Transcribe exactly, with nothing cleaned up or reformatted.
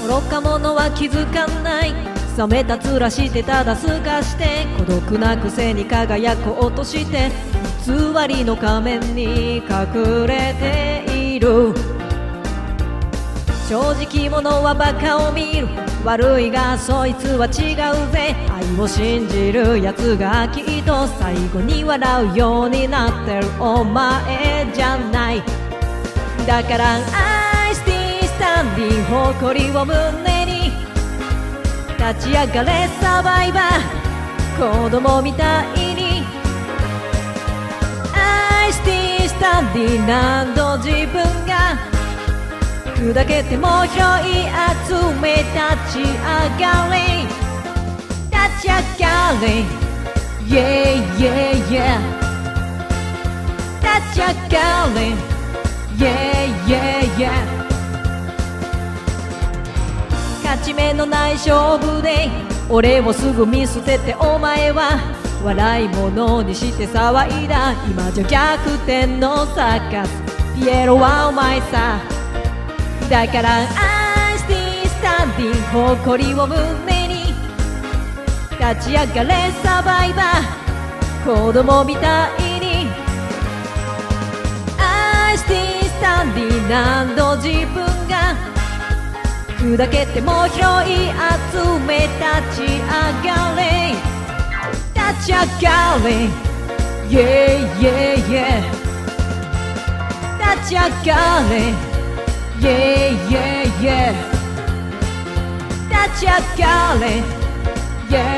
愚か者は気づかない。冷めた面してただすかして、孤独なくせに輝こうとして、偽りの仮面に隠れている。正直者はバカを見る。悪いがそいつは違うぜ。愛を信じるやつがきっと最後に笑うようになってる。お前じゃない。だからアイスティースタンディン誇りを胸に立ち上がれサバイバー、子供みたいに。アイスティースタンディン何度自分が砕けても拾い集め立ち上がれ立ち上がれ Yeah yeah yeah 立ち上がれ Yeah yeah yeah 勝ち目のない勝負で俺をすぐ見捨てて、お前は笑い物にして騒いだ。今じゃ逆転のサーカス、ピエロはお前さ。だからアイスティースタンディン誇りを胸に立ち上がれサバイバー、子供みたいに。アイスティースタンディン何度自分が砕けても拾い集め立ち上がれ立ち上がれ Yeah yeah yeah 立ち上がれYeah yeah yeah 立ち上がれ Yeah